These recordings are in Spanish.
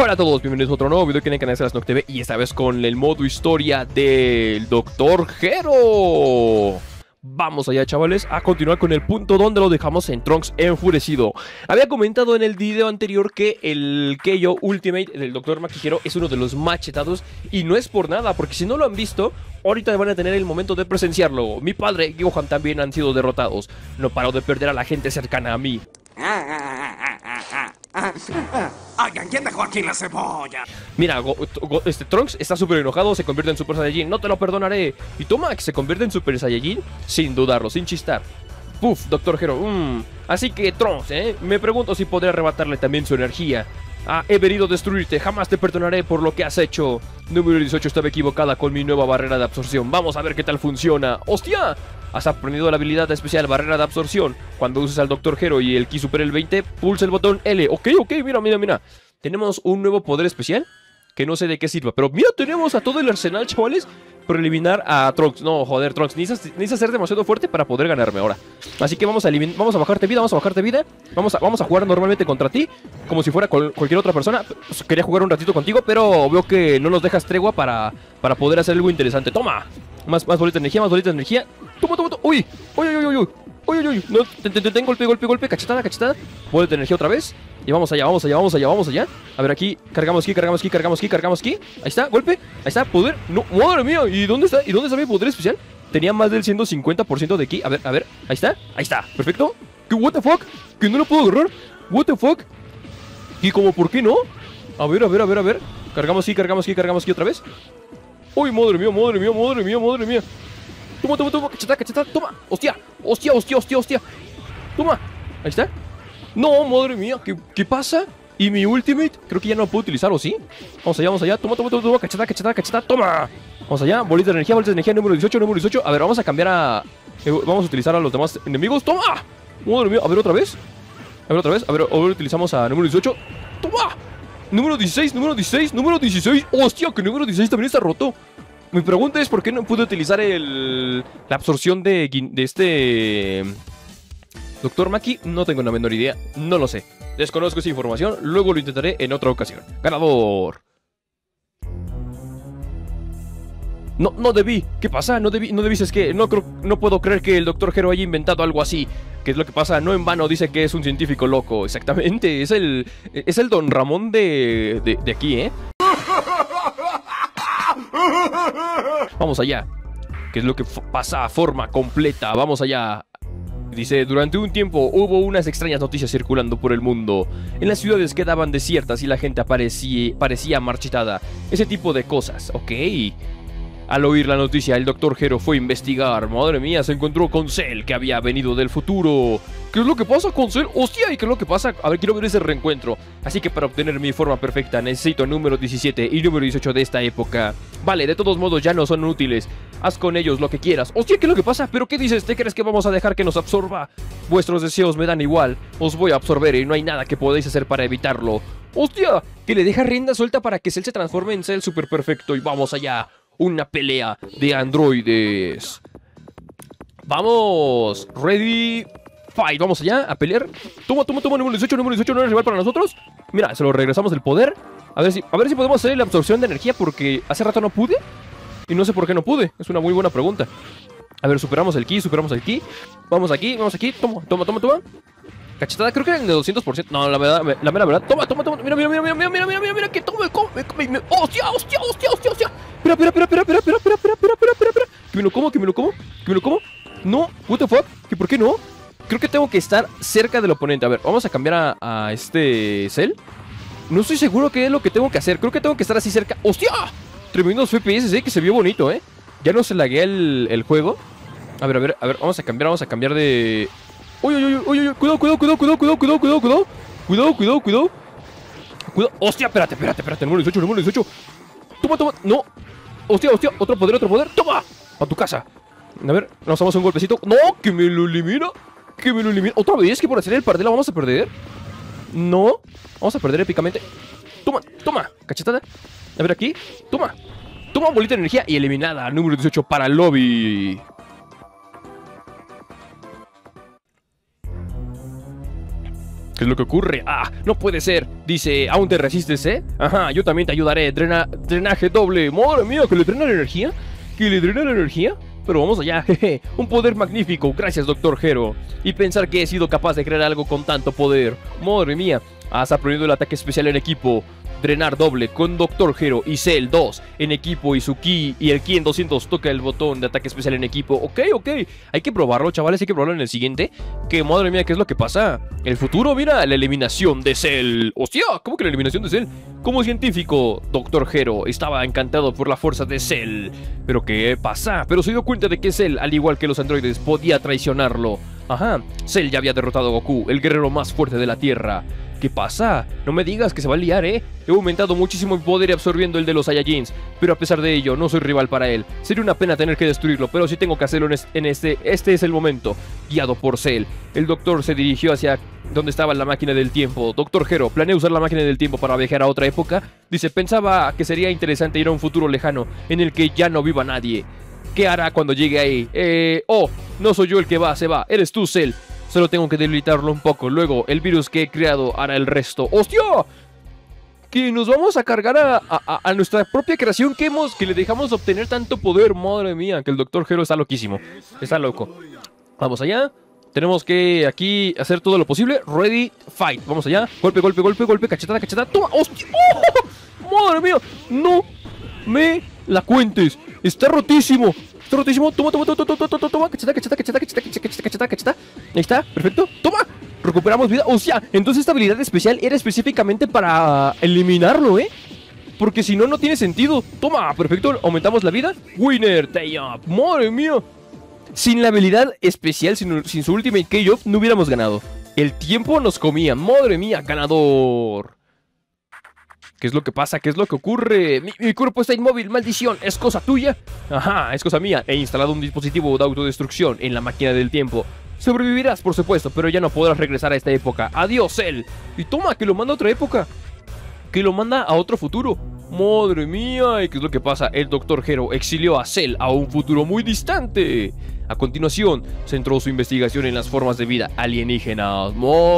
Hola a todos, bienvenidos a otro nuevo video aquí en el canal de Snock TV. Y esta vez con el modo historia del Dr. Gero. Vamos allá, chavales, a continuar con el punto donde lo dejamos en Trunks enfurecido. Había comentado en el video anterior que el Keijo Ultimate del Dr. Maki Gero es uno de los machetados. Y no es por nada, porque si no lo han visto, ahorita van a tener el momento de presenciarlo. Mi padre y Gohan también han sido derrotados. No paro de perder a la gente cercana a mí. Oigan, ¿quién dejó aquí la cebolla? Mira, Trunks está súper enojado, se convierte en Super Saiyajin. No te lo perdonaré. Y toma, que se convierte en Super Saiyajin sin dudarlo, sin chistar. Puf, Dr. Gero. Así que Trunks, me pregunto si podré arrebatarle también su energía. He venido a destruirte, jamás te perdonaré por lo que has hecho. Número 18 estaba equivocada con mi nueva barrera de absorción. Vamos a ver qué tal funciona. ¡Hostia! Has aprendido la habilidad especial barrera de absorción. Cuando uses al Dr. Gero y el ki supera el 20, pulsa el botón L. Ok, mira. Tenemos un nuevo poder especial que no sé de qué sirva. Pero mira, tenemos a todo el arsenal, chavales, para eliminar a Trunks. No, joder, Trunks, necesitas ser demasiado fuerte para poder ganarme ahora. Así que vamos a bajarte vida, Vamos a jugar normalmente contra ti, como si fuera cualquier otra persona. Quería jugar un ratito contigo, pero veo que no nos dejas tregua para poder hacer algo interesante. ¡Toma! Más bolita de energía, Toma. ¡Uy! No, ten golpe, cachetada. Bolita de energía otra vez. Y vamos allá. A ver, aquí, cargamos ki. Ahí está, golpe. Ahí está, poder. No, madre mía, ¿y dónde está mi poder especial? Tenía más del 150% de ki. A ver, ahí está, perfecto. ¿Qué, what the fuck? ¿Que no lo puedo agarrar? What the fuck? ¿Y como por qué no? A ver. Cargamos ki otra vez. Uy, madre mía. Toma, cachetada, toma. Hostia. Toma, ahí está. No, madre mía, ¿qué pasa? ¿Y mi ultimate? Creo que ya no lo puedo utilizar, ¿o sí? Vamos allá, toma, cachetada, toma. Vamos allá, bolita de energía número 18. A ver, vamos a cambiar vamos a utilizar a los demás enemigos. ¡Toma! Madre mía, a ver, otra vez. Ahora utilizamos a número 18. ¡Toma! Número 16. ¡Hostia, que número 16 también está roto! Mi pregunta es ¿por qué no pude utilizar la absorción de este Dr. Maki? No tengo la menor idea, no lo sé. Desconozco esa información, luego lo intentaré en otra ocasión. ¡Ganador! No debí. ¿Qué pasa? No debí, es que no puedo creer que el Dr. Gero haya inventado algo así. ¿Qué es lo que pasa? No en vano dice que es un científico loco. Exactamente, es el Don Ramón de aquí, Vamos allá. ¿Qué es lo que pasa? Forma completa. Vamos allá. Dice, durante un tiempo hubo unas extrañas noticias circulando por el mundo. En las ciudades quedaban desiertas y la gente parecía marchitada. Ese tipo de cosas, ok. Al oír la noticia, el Dr. Gero fue a investigar. Madre mía, se encontró con Cell, que había venido del futuro. ¿Qué es lo que pasa con Cell? ¡Hostia! ¿Y qué es lo que pasa? A ver, quiero ver ese reencuentro. Así que para obtener mi forma perfecta necesito número 17 y número 18 de esta época. Vale, de todos modos ya no son útiles. Haz con ellos lo que quieras. ¡Hostia! ¿Qué es lo que pasa? ¿Pero qué dices? ¿Te crees que vamos a dejar que nos absorba? Vuestros deseos me dan igual. Os voy a absorber y no hay nada que podáis hacer para evitarlo. ¡Hostia! Que le deja rienda suelta para que Cell se transforme en Cell super perfecto. Y vamos allá. Una pelea de androides. Vamos. Ready. Fight. Vamos allá a pelear. Toma. Número 18 no es rival para nosotros. Mira, se lo regresamos el poder. A ver si podemos hacer la absorción de energía, porque hace rato no pude. Y no sé por qué no pude. Es una muy buena pregunta. A ver, superamos el ki. Vamos aquí. Toma. Cachetada, creo que era el de 200%. No, la mera verdad. Toma. Mira, que tome. ¡Hostia! Espera. ¿Que me lo como? No, what the fuck? ¿Que por qué no? Creo que tengo que estar cerca del oponente. A ver, vamos a cambiar a este Cell. No estoy seguro qué es lo que tengo que hacer. Creo que tengo que estar así cerca. ¡Hostia! Tremendos FPS, que se vio bonito, Ya no se laguea el juego. A ver, vamos a cambiar de... Uy, cuidado. Cuidado. Hostia, espérate, número 18. Toma, no. Hostia, otro poder. Toma, a tu casa. A ver, nos damos un golpecito. No, que me lo elimina. Otra vez, que por hacer el partido la vamos a perder. No, vamos a perder épicamente. Toma, cachetada. A ver aquí, toma, bolita de energía y eliminada. Número 18 para el lobby. ¿Qué es lo que ocurre? ¡Ah! ¡No puede ser! Dice, ¿aún te resistes, eh? Ajá, yo también te ayudaré. Drenaje doble. ¡Madre mía! ¿Que le drena la energía? ¿Que le drena la energía? Pero vamos allá, jeje. Un poder magnífico. Gracias, Dr. Hero. Y pensar que he sido capaz de crear algo con tanto poder. ¡Madre mía! Has aprendido el ataque especial en equipo. Drenar doble con Dr. Hero y Cell 2 en equipo y su ki y el ki en 200 toca el botón de ataque especial en equipo. Ok, hay que probarlo, chavales, hay que probarlo en el siguiente. Que madre mía, ¿qué es lo que pasa? El futuro, mira, la eliminación de Cell. ¡Hostia! ¿Cómo que la eliminación de Cell? Como científico, Dr. Hero estaba encantado por la fuerza de Cell. ¿Pero qué pasa? Pero se dio cuenta de que Cell, al igual que los androides, podía traicionarlo. Ajá, Cell ya había derrotado a Goku, el guerrero más fuerte de la Tierra. ¿Qué pasa? No me digas que se va a liar, ¿eh? He aumentado muchísimo mi poder absorbiendo el de los Saiyajins, pero a pesar de ello, no soy rival para él. Sería una pena tener que destruirlo, pero sí tengo que hacerlo este es el momento. Guiado por Cell, el doctor se dirigió hacia donde estaba la máquina del tiempo. Dr. Hero, ¿planea usar la máquina del tiempo para viajar a otra época? Dice, pensaba que sería interesante ir a un futuro lejano en el que ya no viva nadie. ¿Qué hará cuando llegue ahí? No soy yo el que va, se va, eres tú, Cell. Solo tengo que debilitarlo un poco. Luego, el virus que he creado hará el resto. ¡Hostia! Que nos vamos a cargar a nuestra propia creación que le dejamos obtener tanto poder. Madre mía, que el Dr. Hero está loquísimo. Está loco. Vamos allá. Tenemos que aquí hacer todo lo posible. Ready, fight. Vamos allá. Golpe, golpe, golpe, golpe. Cachetada, cachetada. ¡Toma! ¡Hostia! ¡Oh! ¡Madre mía! No me la cuentes. Está rotísimo. Está rotísimo. Toma, toma, toma, toma, toma, toma. Cacheta, cacheta, cacheta, cacheta, cacheta, cacheta, cacheta. Ahí está, perfecto. ¡Toma! Recuperamos vida. O sea, entonces esta habilidad especial era específicamente para eliminarlo, ¿eh? Porque si no, no tiene sentido. Toma, perfecto. Aumentamos la vida. Winner, tie up. Madre mía. Sin la habilidad especial, sin su Ultimate K-Off, no hubiéramos ganado. El tiempo nos comía. Madre mía, ganador. ¿Qué es lo que pasa? ¿Qué es lo que ocurre? Mi cuerpo está inmóvil, maldición. ¿Es cosa tuya? Ajá, es cosa mía. He instalado un dispositivo de autodestrucción en la máquina del tiempo. Sobrevivirás, por supuesto, pero ya no podrás regresar a esta época. Adiós, Cell. Y toma, que lo manda a otra época. Que lo manda a otro futuro. Madre mía, ¿y qué es lo que pasa? El Dr. Hero exilió a Cell a un futuro muy distante. A continuación, centró su investigación en las formas de vida alienígenas.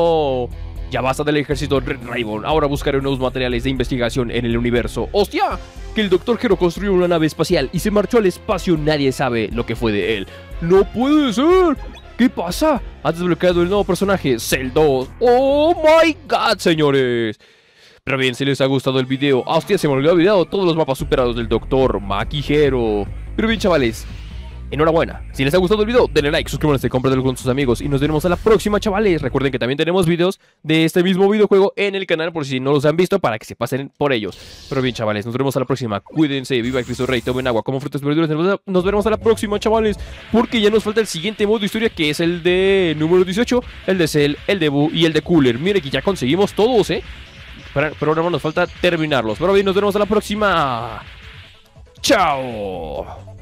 Ya basta del ejército Red Ribbon. Ahora buscaré nuevos materiales de investigación en el universo. ¡Hostia! Que el Dr. Hero construyó una nave espacial y se marchó al espacio. Nadie sabe lo que fue de él. ¡No puede ser! ¿Qué pasa? Has desbloqueado el nuevo personaje, Cell 2. ¡Oh my god, señores! Pero bien, si les ha gustado el video. ¡Ah, hostia! Se me olvidó el video. Todos los mapas superados del Dr. Maquijero. Pero bien, chavales, enhorabuena. Si les ha gustado el video, denle like, suscríbanse, compártanlo con sus amigos y nos veremos a la próxima, chavales. Recuerden que también tenemos videos de este mismo videojuego en el canal por si no los han visto, para que se pasen por ellos. Pero bien, chavales, nos veremos a la próxima. Cuídense, viva el Cristo Rey, tomen agua, coman frutas y verduras. Nos veremos a la próxima, chavales, porque ya nos falta el siguiente modo de historia, que es el de número 18, el de Cell, el de Boo y el de Cooler. Mire que ya conseguimos todos, pero ahora nos falta terminarlos. Pero bien, nos veremos a la próxima. ¡Chao!